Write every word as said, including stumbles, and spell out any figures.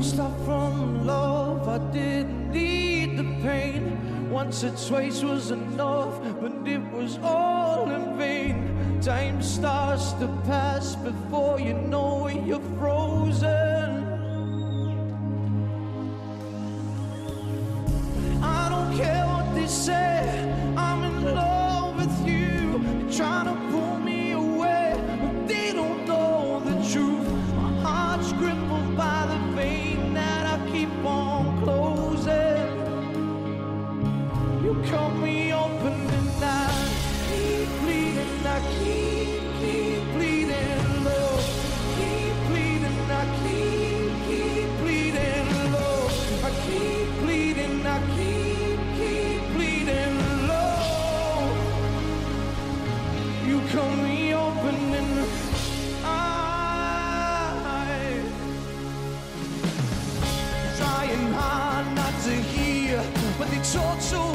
stop from love, I didn't need the pain. Once or twice was enough, but it was all in vain. Time starts to pass before you know it, you're frozen. I don't care what they say, I'm in love with you. They're trying to pull me away, but they don't know the truth. My heart's crippled by the vein that I keep on closing. You cut me open and I keep bleeding, I keep, keep bleeding, love. Keep bleeding, I keep, keep bleeding, love. I keep bleeding, I keep, keep bleeding, love. You cut me open and I trying hard not to hear, but they talk so